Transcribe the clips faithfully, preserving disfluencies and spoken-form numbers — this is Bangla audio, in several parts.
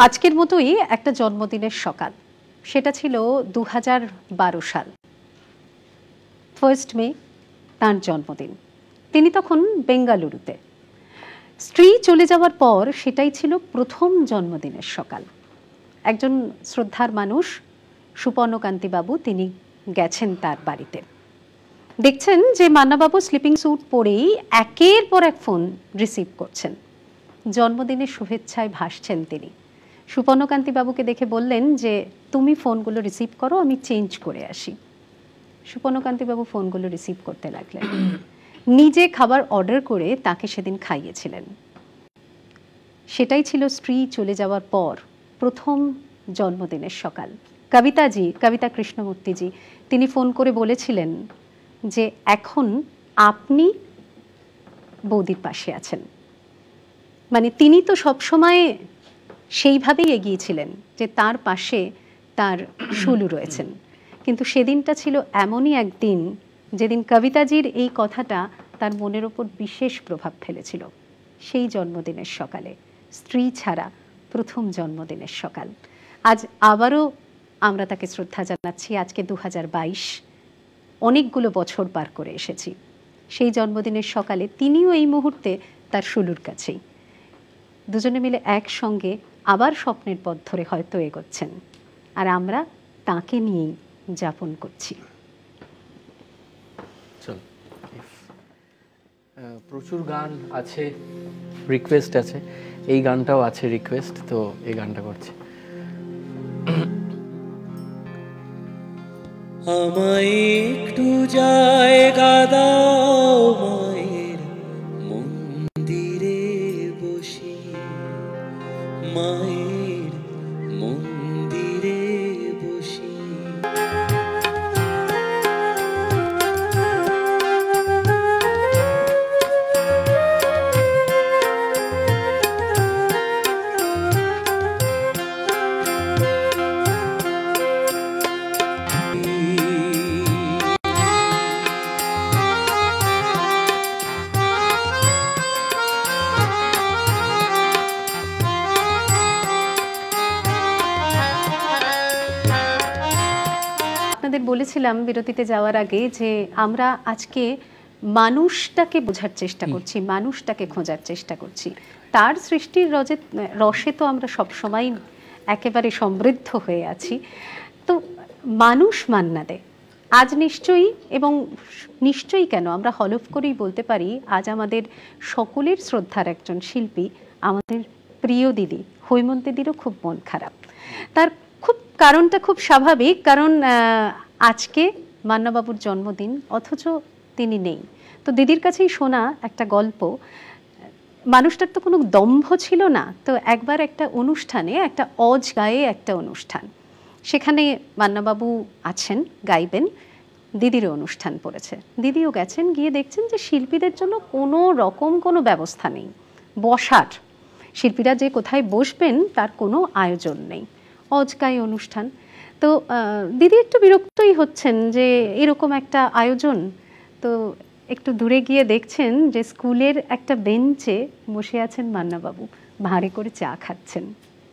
আজকের মতোই একটা জন্মদিনের সকাল, সেটা ছিল দু হাজার বারো সাল, ফার্স্ট মে তাঁর জন্মদিন। তিনি তখন বেঙ্গালুরুতে। স্ত্রী চলে যাওয়ার পর সেটাই ছিল প্রথম জন্মদিনের সকাল। একজন শ্রদ্ধার মানুষ সুপর্ণকান্তিবাবু তিনি গেছেন তার বাড়িতে, দেখছেন যে মান্নাবাবু স্লিপিং স্যুট পরেই একের পর এক ফোন রিসিভ করছেন, জন্মদিনের শুভেচ্ছায় ভাসছেন তিনি। সুপর্ণকান্তিবাবুকে দেখে বললেন যে তুমি ফোনগুলো রিসিভ করো, আমি চেঞ্জ করে আসি। সুপর্ণকান্তিবাবু ফোনগুলো রিসিভ করতে লাগলেন, নিজে খাবার অর্ডার করে তাকে সেদিন খাইয়েছিলেন। সেটাই ছিল স্ত্রী চলে যাওয়ার পর প্রথম জন্মদিনের সকাল। কবিতাজি, কবিতা কৃষ্ণমূর্তিজি তিনি ফোন করে বলেছিলেন যে এখন আপনি বৌদির পাশে আছেন। মানে তিনি তো সবসময় সেইভাবেই এগিয়েছিলেন যে তার পাশে তার শুলু রয়েছেন, কিন্তু সেদিনটা ছিল এমনই একদিন যেদিন কবিতাজির এই কথাটা তার মনের ওপর বিশেষ প্রভাব ফেলেছিল। সেই জন্মদিনের সকালে, স্ত্রী ছাড়া প্রথম জন্মদিনের সকাল। আজ আবারও আমরা তাকে শ্রদ্ধা জানাচ্ছি। আজকে দু হাজার বাইশ, অনেকগুলো বছর পার করে এসেছি। সেই জন্মদিনের সকালে তিনিও এই মুহূর্তে তার শুলুর কাছেই, দুজনে মিলে একসঙ্গে আবার স্বপ্নের পথ ধরে হয়তো এগোচ্ছেন, আর আমরা তাকে নিয়েই যাপন করছি। প্রচুর গান আছে, রিকোয়েস্ট আছে, এই গানটাও আছে রিকোয়েস্ট, তো এই গানটা করছি। আমায় একটু জায়গা দাও মায়ের মন্দিরে বসি, মায়ের মন্দিরে বসি। বলেছিলাম বিরতিতে যাওয়ার আগে যে আমরা আজকে মানুষটাকে বোঝার চেষ্টা করছি, মানুষটাকে খোঁজার চেষ্টা করছি। তার সৃষ্টির রজে রসে তো আমরা সবসময় একেবারে সমৃদ্ধ হয়ে আছি। তো মানুষ মান্না দে আজ নিশ্চয়ই, এবং নিশ্চয়ই কেন আমরা হলফ করেই বলতে পারি, আজ আমাদের সকলের শ্রদ্ধার একজন শিল্পী, আমাদের প্রিয় দিদি হৈমন্তীদিরও খুব মন খারাপ। তার খুব কারণটা খুব স্বাভাবিক, কারণ আজকে মান্নাবাবুর জন্মদিন অথচ তিনি নেই। তো দিদির কাছেই শোনা একটা গল্প, মানুষটার তো কোনো দম্ভ ছিল না। তো একবার একটা অনুষ্ঠানে, একটা অজ গায়ে একটা অনুষ্ঠান, সেখানে মান্নাবাবু আছেন, গাইবেন, দিদিরও অনুষ্ঠান পড়েছে, দিদিও গেছেন, গিয়ে দেখছেন যে শিল্পীদের জন্য কোনো রকম কোনো ব্যবস্থা নেই বসার, শিল্পীরা যে কোথায় বসবেন তার কোনো আয়োজন নেই, অজগাই অনুষ্ঠান। তো দিদি একটু বিরক্তই হচ্ছেন যে এরকম একটা আয়োজন। তো একটু দূরে গিয়ে দেখছেন যে স্কুলের একটা বেঞ্চে বসে আছেন মান্নাবাবু, ভাঁড়ে করে চা খাচ্ছেন।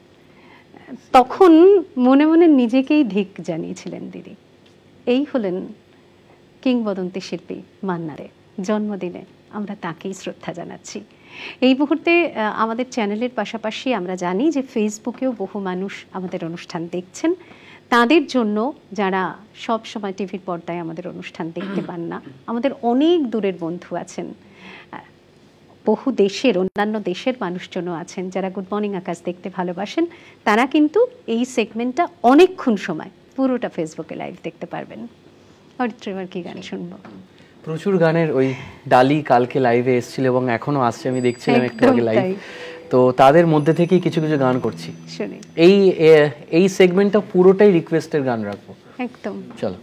তখন মনে মনে নিজেকেই ধিক জানিয়েছিলেন দিদি। এই হলেন কিংবদন্তি শিল্পী মান্না দে। জন্মদিনে আমরা তাকেই শ্রদ্ধা জানাচ্ছি। এই মুহূর্তে আমাদের চ্যানেলের পাশাপাশি আমরা জানি যে ফেসবুকেও বহু মানুষ আমাদের অনুষ্ঠান দেখছেন। তাদের জন্য, যারা সব সময় টিভির পর্দায় আমাদের অনুষ্ঠান দেখতে পান না, আমাদের অনেক দূরের বন্ধু আছেন, বহু দেশের, অন্যান্য দেশের মানুষজনও আছেন যারা গুড মর্নিং আকাশ দেখতে ভালোবাসেন, তারা কিন্তু এই সেগমেন্টটা অনেকক্ষণ সময় পুরোটা ফেসবুকে লাইভ দেখতে পারবেন। অরিত্রিমার কি গান শুনবো? প্রচুর গানের, ওই ডালি কালকে লাইভে এসেছিল এবং এখনো আসছে, আমি দেখছিলাম একটু আগে লাইভ। তো তাদের মধ্যে থেকেই কিছু কিছু গান করছি। এই এই সেগমেন্টটা পুরোটাই রিকোয়েস্টের গান রাখবো একদম। চলো,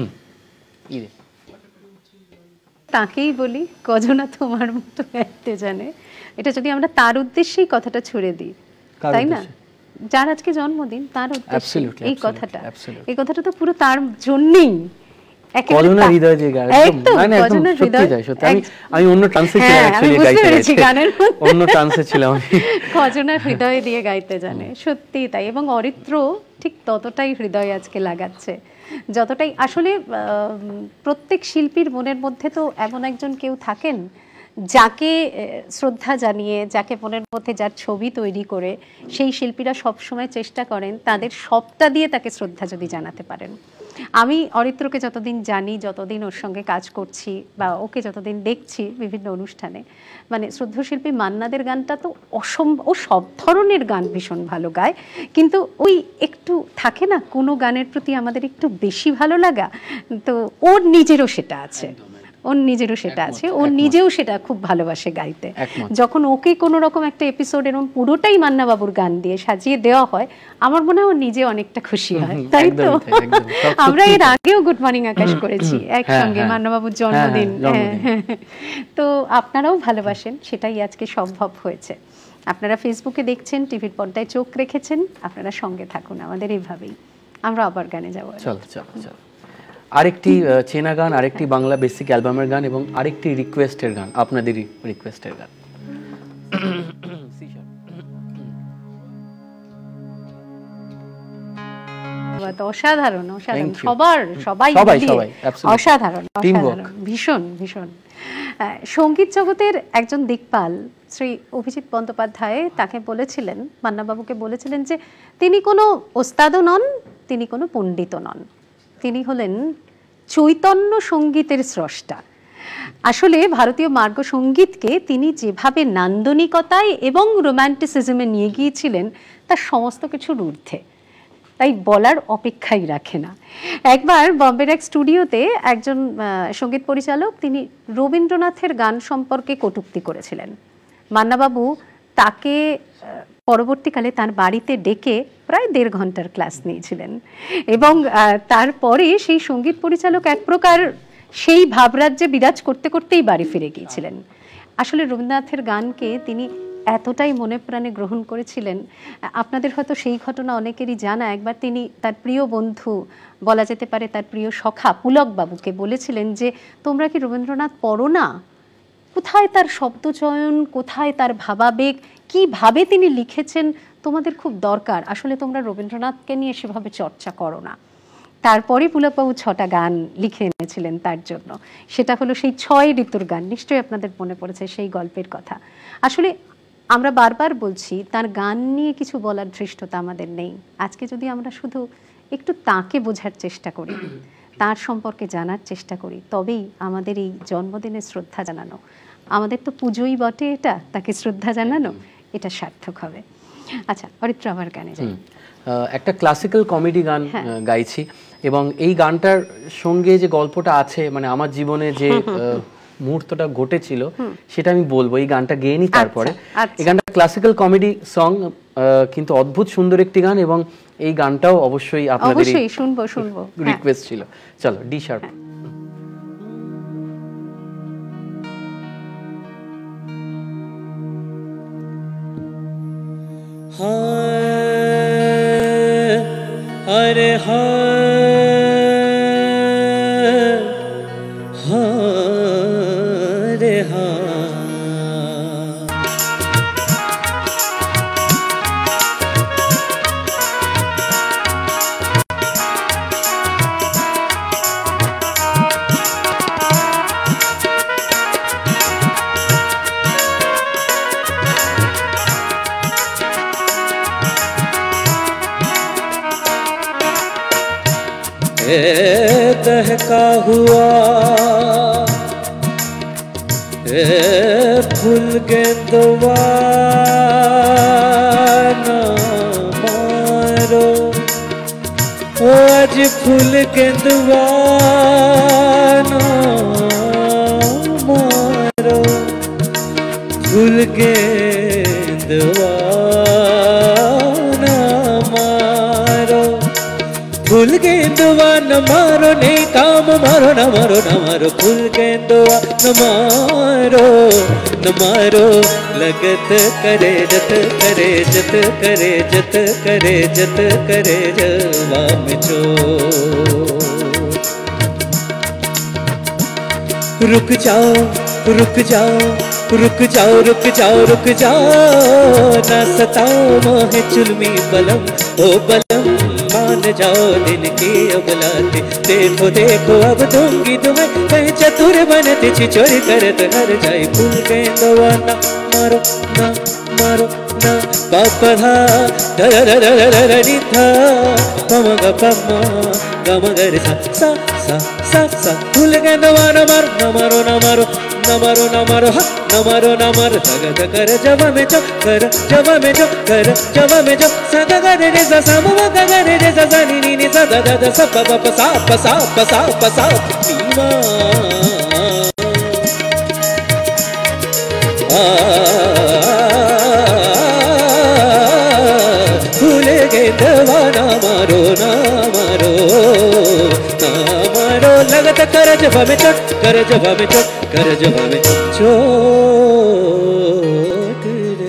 তাকেই বলি কজনা তোমার মতো গাইতে জানে। এটা যদি আমরা তার উদ্দেশ্যেই কথাটা ছুড়ে দিই, তাই না? যার আজকে জন্মদিন তার উদ্দেশ্যে এই কথাটা, এই কথাটা তো পুরো তার জন্যেই। কজনের হৃদয় দিয়ে গায়, একদম মানে একদম সত্যি তাই সত্যি। আমি আমি অন্য ট্রান্সে ছিলাম অ্যাকচুয়ালি গাইতে গানের অন্য ট্রান্সে ছিলাম আমি। কজনের হৃদয় দিয়ে গাইতে জানে, সত্যি তাই। এবং অরিত্র ঠিক ততটাই হৃদয় আজকে লাগাচ্ছে যতটাই আসলে প্রত্যেক শিল্পীর মনের মধ্যে তো এমন একজন কেউ থাকেন যাকে শ্রদ্ধা জানিয়ে, যাকে মনের মধ্যে যার ছবি তৈরি করে সেই শিল্পীরা সবসময় চেষ্টা করেন তাদের সবটা দিয়ে তাকে শ্রদ্ধা যদি জানাতে পারেন। আমি অরিত্রকে যতদিন জানি, যতদিন ওর সঙ্গে কাজ করছি বা ওকে যতদিন দেখছি বিভিন্ন অনুষ্ঠানে, মানে শ্রদ্ধাশিল্পী মান্নাদের গানটা তো অসম্ভব, ও সব ধরনের গান ভীষণ ভালো গায়, কিন্তু ওই একটু থাকে না কোনো গানের প্রতি আমাদের একটু বেশি ভালো লাগা, তো ওর নিজেরও সেটা আছে, ওর নিজেরও সেটা আছে, ও নিজেও সেটা খুব ভালোবাসে গাইতে। যখন ওকে কোনো রকম একটা এপিসোড এরকম পুরোটাই মান্না বাবুর গান দিয়ে সাজিয়ে দেওয়া হয়, আমার মনে হয় ও নিজে অনেকটা খুশি হয়, তাই তো? আমরা এর আগেও গুড মর্নিং আকাশ করেছি একসঙ্গে, মান্না বাবুর জন্মদিন। তো আপনারাও ভালোবাসেন, সেটাই আজকে সম্ভব হয়েছে। আপনারা ফেসবুকে দেখছেন, টিভির পর্দায় চোখ রেখেছেন, আপনারা সঙ্গে থাকুন আমাদের এইভাবেই। আমরা আবার গানে যাবো। চল চল চল আরেকটি চেনা গান, আরেকটি বাংলা বেসিক অ্যালবামের গান এবং আরেকটি রিকোয়েস্টের গান, আপনাদেরই রিকোয়েস্টের গান। অসাধারণ অসাধারণ, সবার সবাই অসাধারণ অসাধারণ, ভীষণ ভীষণ। সঙ্গীত জগতের একজন দিকপাল শ্রী অভিজিৎ বন্দ্যোপাধ্যায় তাকে বলেছিলেন, মান্নাবাবুকে বলেছিলেন যে তিনি কোনো ওস্তাদও নন, তিনি কোনো পণ্ডিতও নন, তিনি হলেন চৈতন্য সঙ্গীতের স্রষ্টা। আসলে ভারতীয় মার্গ সঙ্গীতকে তিনি যেভাবে নান্দনিকতায় এবং রোম্যান্টিসিজমে নিয়ে গিয়েছিলেন তার সমস্ত কিছুর ঊর্ধ্বে, তাই বলার অপেক্ষাই রাখে না। একবার বম্বের এক স্টুডিওতে একজন সঙ্গীত পরিচালক তিনি রবীন্দ্রনাথের গান সম্পর্কে কটূক্তি করেছিলেন। মান্নাবাবু তাকে পরবর্তীকালে তার বাড়িতে ডেকে প্রায় দেড় ঘন্টার ক্লাস নিয়েছিলেন এবং তারপরে সেই সঙ্গীত পরিচালক এক প্রকার সেই ভাবরাজ্যে বিরাজ করতে করতেই বাড়ি ফিরে গিয়েছিলেন। আসলে রবীন্দ্রনাথের গানকে তিনি এতটাই মনে প্রাণে গ্রহণ করেছিলেন, আপনাদের হয়তো সেই ঘটনা অনেকেরই জানা। একবার তিনি তার প্রিয় বন্ধু, বলা যেতে পারে তার প্রিয় সখা পুলক বাবুকে বলেছিলেন যে তোমরা কি রবীন্দ্রনাথ পড়ো না? কোথায় তার শব্দচয়ন, কোথায় তার ভাবাবেগ, কিভাবে তিনি লিখেছেন তোমাদের খুব দরকার, আসলে তোমরা রবীন্দ্রনাথকে নিয়ে সেভাবে চর্চা করো না। তারপরে পুলকবাবু ছটা গান লিখে এনেছিলেন তার জন্য, সেটা হলো সেই ছয় ঋতুর গান। নিশ্চয়ই আপনাদের মনে পড়েছে সেই গল্পের কথা। আসলে আমরা বারবার বলছি তার গান নিয়ে কিছু বলার ধৃষ্টতা আমাদের নেই। আজকে যদি আমরা শুধু একটু তাকে বোঝার চেষ্টা করি, তার সম্পর্কে জানার চেষ্টা করি, তবেই আমাদের এই জন্মদিনে শ্রদ্ধা জানানো, আমাদের তো পুজোই বটে এটা, তাকে শ্রদ্ধা জানানো, এটা সার্থক হবে। আচ্ছা, অরিত্র আমার গানে যাই। একটা ক্লাসিক্যাল কমেডি গান গাইছি এবং এই গানটার সঙ্গে যে গল্পটা আছে, মানে আমার জীবনে যে মুহূর্তটা ঘটেছিল সেটা আমি বলবো, এই গানটা গেয়ে নি তারপরে। এই গানটা ক্লাসিক্যাল কমেডি সং, কিন্তু অদ্ভুত সুন্দর একটি গান এবং এই গানটাও অবশ্যই আপনাদের শুনবো শুনবো রিকোয়েস্ট ছিল। চলো, ডি শার্প। अरे रे हाँ दहका हुआ ए फूल गेंदवा ना मारो, ओ आज फूल गेंदवा ना मारो, फूल गेंदवा ना मारो, फूल गेंदवा न मारो, नहीं काम मारो न मारो न मारो, फूल गेंदवा न मारो न मारो, लगत करे जत करे जत करे जत करे जत करे जवा में चो, रुक जाओ रुक जाओ रुक जाओ रुक जाओ रुक जाओ ना सताओ मोहे चुल्मी बलम ओ बलम मान जाओ दिल की अबलाते देखो देखो अब दूंगी तुम्हें कहीं चतुर बनते छिचोरी करत हर जाए फूल गेंदवा ना मारो ना मारो ना पापा धा ध ध ध ध ध नी था पम ग पम ग म ग रे सा सा सा सा सा फूल गेंदवा ना मारो ना मारो ना मारो ना मारो ना मारो हा ना मारो ना मारो ध ग ध कर जवा में जो कर जवा में जो कर जवा में जो सा ग ग रे रे सा सा म ग ग रे रे सा सा नी नी नी सा द द द सा प प प सा प सा प सा प सा नीमा फूल गेंदवा ना मारो ना मारो ना मारो लगत कर जवा में चोट कर जवा में चोट कर जवा में चोट रे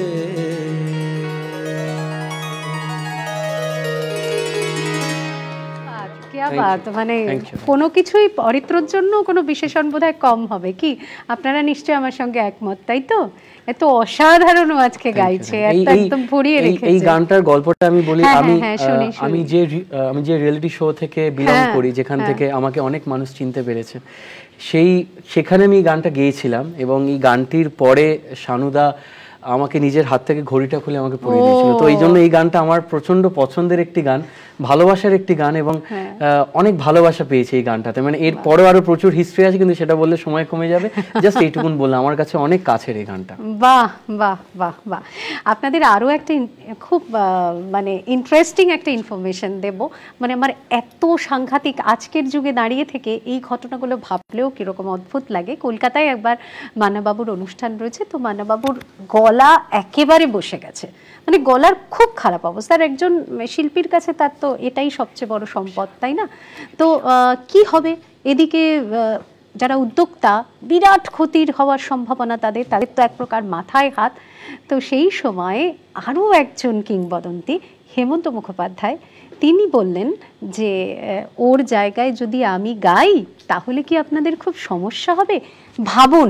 क्या बात মানে কোনো কিছুই অরিত্রর জন্য কোনো বিশেষণ বোধহয় কম হবে কি আপনারা নিশ্চয়ই আমার সঙ্গে একমত তাই তো এত অসাধারণ আজকে গাইছে একদম ভরিয়ে রেখেছে এই গানটার গল্পটা আমি বলি আমি আমি যে আমি যে রিয়েলিটি শো থেকে বিলং করি যেখান থেকে আমাকে অনেক মানুষ চিনতে পেরেছে সেই সেখানে আমি গানটা গেয়েছিলাম এবং এই গানটির পরে শানুদা আমাকে নিজের হাত থেকে ঘড়িটা খুলে আমাকে পরিয়ে দিয়েছিল তো এই জন্য এই গানটা আমার প্রচন্ড পছন্দের একটি গান ভালোবাসার একটি গান এবং অনেক ভালোবাসা পেয়েছে এই গানটাতে মানে এর পরে আরো প্রচুর হিস্ট্রি আছে কিন্তু সেটা বললে সময় কমে যাবে জাস্ট এইটুকুন বললাম আমার কাছে অনেক কাছের এই গানটা বাহ বাহ বাহ বাহ আপনাদের আরো একটা খুব মানে ইন্টারেস্টিং একটা ইনফরমেশন দেব মানে আমার এত সাংঘাতিক আজকের যুগে দাঁড়িয়ে থেকে এই ঘটনাগুলো ভাবলেও কিরকম অদ্ভুত লাগে কলকাতায় একবার মান্নাবাবুর অনুষ্ঠান রয়েছে তো মান্নাবাবুর গলা একেবারে বসে গেছে মানে গলার খুব খারাপ অবস্থা আর একজন শিল্পীর কাছে তার তো এটাই সবচেয়ে বড় সম্পদ তাই না তো কি হবে এদিকে যারা উদ্যোক্তা বিরাট ক্ষতির হওয়ার সম্ভাবনা তাদের তাদের তো এক প্রকার মাথায় হাত তো সেই সময়ে আরও একজন কিংবদন্তি হেমন্ত মুখোপাধ্যায় তিনি বললেন যে ওর জায়গায় যদি আমি গাই তাহলে কি আপনাদের খুব সমস্যা হবে ভাবুন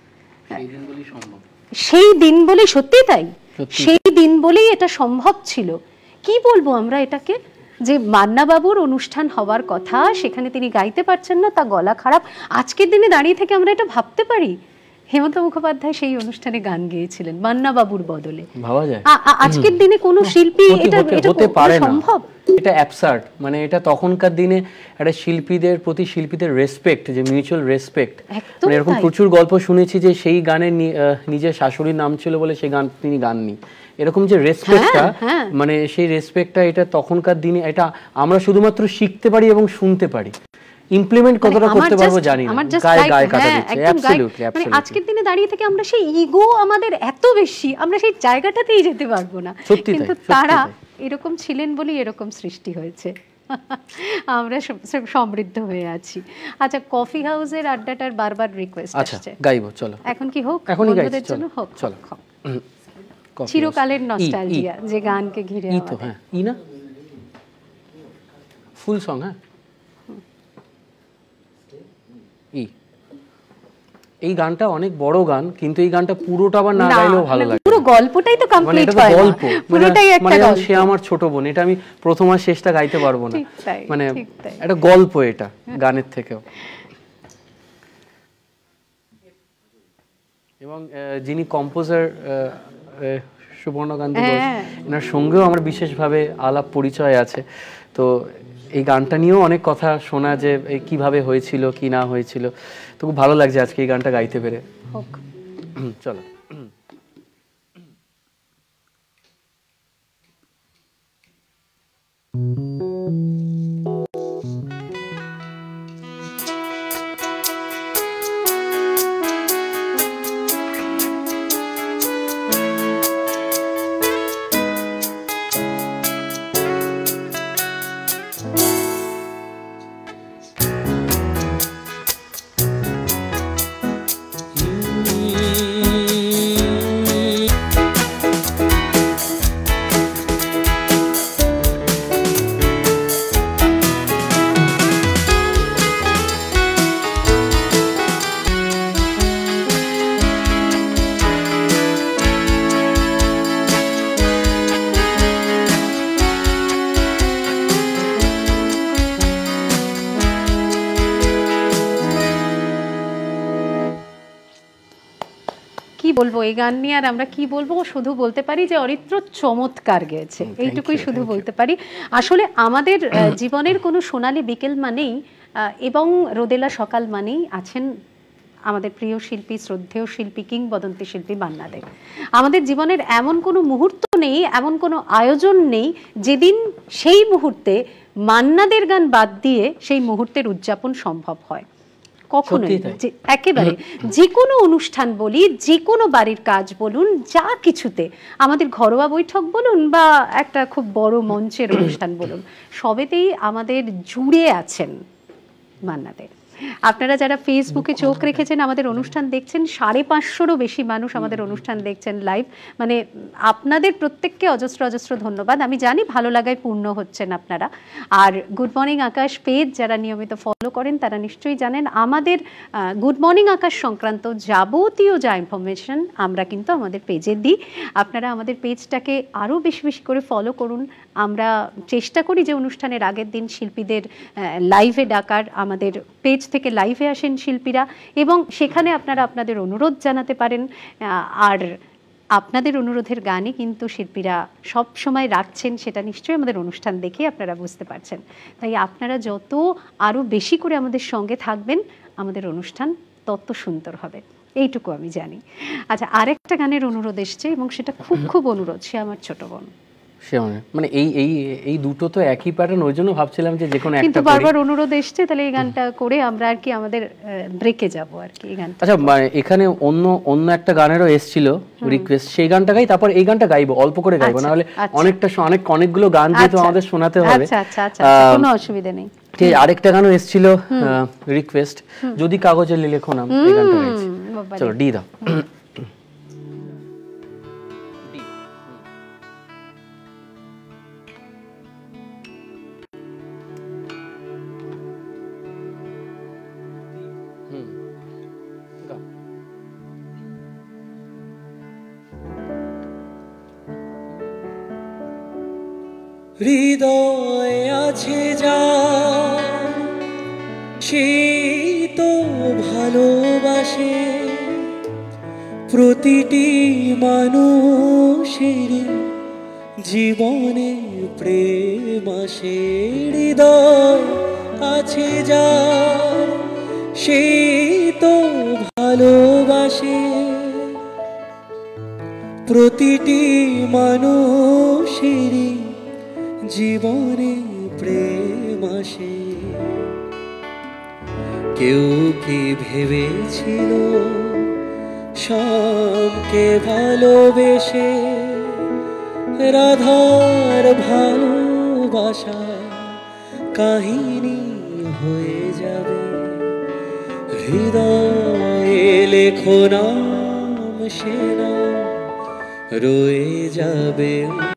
সেই দিন বলে সত্যি তাই সেই দিন বলেই এটা সম্ভব ছিল কি বলবো আমরা এটাকে যে মান্নাবাবুর অনুষ্ঠান হওয়ার কথা সেখানে তিনি গাইতে পারছেন না তা গলা খারাপ আজকের দিনে দাঁড়িয়ে থেকে আমরা এটা ভাবতে পারি হেমন্ত মুখোপাধ্যায় সেই অনুষ্ঠানে গান গেয়েছিলেন মান্নাবাবুর বদলে ভাবা যায় আজকের দিনে কোনো শিল্পী এটা হতে পারে না সম্ভব এটা অ্যাবসার্ড মানে এটা তখনকার দিনে একটা শিল্পীদের প্রতি শিল্পীদের রেসপেক্ট যে মিউচুয়াল রেসপেক্ট মানে এরকম প্রচুর গল্প শুনেছি যে সেই গানের নিজের শাশুড়ির নাম ছিল বলে সেই গান তিনি গাননি এরকম যে রেসপেক্টটা মানে সেই রেসপেক্টটা এটা তখনকার দিনে এটা আমরা শুধুমাত্র শিখতে পারি এবং শুনতে পারি ইমপ্লিমেন্ট কতটা করতে পারবো জানি না গায়ে গায়ে কাটা দিচ্ছে অ্যাবসলিউটলি মানে আজকের দিনে দাঁড়িয়ে থেকে আমরা সেই ইগো আমাদের এত বেশি আমরা সেই জায়গাটাতেই যেতে পারবো না কিন্তু তারা এরকম ছিলেন বলি এরকম সৃষ্টি হয়েছে আমরা সমৃদ্ধ হয়ে আছি আচ্ছা কফি হাউসের আড্ডাটার বারবার রিকোয়েস্ট আসছে গাইবো চলো এখন কি হোক এখনই গাইছি চলো হোক চলো চিরকালের নস্টালজিয়া যে গানকে ঘিরে ই তো হ্যাঁ ই না ফুল সং হ্যাঁ ই এই গানটা অনেক বড় গান কিন্তু এই গানটা পুরোটা আবার না গাইলেও ভালো লাগে পুরো গল্পটাই তো কমপ্লিট হয় না গল্প পুরোটাই একটা গল্প সে আমার ছোট বোন এটা আমি প্রথম আর শেষটা গাইতে পারবো না মানে একটা গল্প এটা গানের থেকেও এবং যিনি কম্পোজার সুবর্ণ গান্ধী ঘোষ এনার সঙ্গেও আমার বিশেষভাবে আলাপ পরিচয় আছে তো এই গানটা নিয়েও অনেক কথা শোনা যে কিভাবে হয়েছিল কি না হয়েছিল তো খুব ভালো লাগছে আজকে এই গানটা গাইতে পেরে চলো বলবো এই গান নিয়ে, আর আমরা কি বলবো, শুধু বলতে পারি যে অরিত্র চমৎকার গেয়েছে, এইটুকুই শুধু বলতে পারি। আসলে আমাদের জীবনের কোনো সোনালী বিকেল মানেই এবং রোদেলা সকাল মানেই আছেন আমাদের প্রিয় শিল্পী, শ্রদ্ধেয় শিল্পী, কিংবদন্তি শিল্পী মান্না দে। আমাদের জীবনের এমন কোনো মুহূর্ত নেই, এমন কোনো আয়োজন নেই যেদিন সেই মুহূর্তে মান্নাদের গান বাদ দিয়ে সেই মুহূর্তের উদযাপন সম্ভব হয়। কখনোই একেবারে যে কোনো অনুষ্ঠান বলি, যে কোনো বাড়ির কাজ বলুন, যা কিছুতে, আমাদের ঘরোয়া বৈঠক বলুন বা একটা খুব বড় মঞ্চের অনুষ্ঠান বলুন, সবেতেই আমাদের জুড়ে আছেন মান্না দে। আপনারা যারা ফেসবুকে চোখ রেখেছেন, আমাদের অনুষ্ঠান দেখছেন, সাড়ে পাঁচশোরও বেশি মানুষ আমাদের অনুষ্ঠান দেখছেন লাইভ, মানে আপনাদের প্রত্যেককে অজস্র অজস্র ধন্যবাদ। আমি জানি ভালো লাগায় পূর্ণ হচ্ছেন আপনারা। আর গুড মর্নিং আকাশ পেজ যারা নিয়মিত ফলো করেন তারা নিশ্চয়ই জানেন আমাদের গুড মর্নিং আকাশ সংক্রান্ত যাবতীয় যা ইনফরমেশন আমরা কিন্তু আমাদের পেজে দিই। আপনারা আমাদের পেজটাকে আরও বেশি বেশি করে ফলো করুন। আমরা চেষ্টা করি যে অনুষ্ঠানের আগের দিন শিল্পীদের লাইভে ডাকার, আমাদের পেজ থেকে লাইভে আসেন শিল্পীরা এবং সেখানে আপনারা আপনাদের অনুরোধ জানাতে পারেন। আর আপনাদের অনুরোধের গানই কিন্তু শিল্পীরা সব সময় রাখছেন, সেটা নিশ্চয়ই আমাদের অনুষ্ঠান দেখে আপনারা বুঝতে পারছেন। তাই আপনারা যত আরও বেশি করে আমাদের সঙ্গে থাকবেন, আমাদের অনুষ্ঠান তত সুন্দর হবে, এইটুকু আমি জানি। আচ্ছা, আরেকটা গানের অনুরোধ এসছে এবং সেটা খুব খুব অনুরোধ, সে আমার ছোট বোন। মানে এই এই এই দুটো তো একই প্যাটার্ন, ওই জন্য ভাবছিলাম যে যে কোনো একটা, কিন্তু বারবার অনুরোধ এসছে, তাহলে এই গানটা করে আমরা আর কি আমাদের ব্রেকে যাব আর কি। এই গানটা আচ্ছা, এখানে অন্য অন্য একটা গানেরও এসেছিল রিকোয়েস্ট, সেই গানটা গাই, তারপর এই গানটা গাইবো, অল্প করে গাইবো, না হলে অনেকটা অনেক অনেকগুলো গান যেহেতু আমাদের শোনাতে হবে। আচ্ছা আচ্ছা আচ্ছা, কোনো অসুবিধা নেই। ঠিক, আরেকটা গানও এসেছিল রিকোয়েস্ট, যদি কাগজে লিখো নাম, এই গানটা গাইছি। চলো ডি দাও। হৃদয়ে আছে যা সে তো ভালোবাসে, প্রতিটি মানুষের জীবনে প্রেম আসে। হৃদয় আছে যা সে তো ভালোবাসে, প্রতিটি মানুষের জীবনে প্রেম আসে। কেউ কি ভেবেছিল শ্যামকে ভালোবেসে রাধার ভালোবাসা কাহিনী হয়ে যাবে? হৃদয়ে লেখো নাম, সে নাম রয়ে যাবে।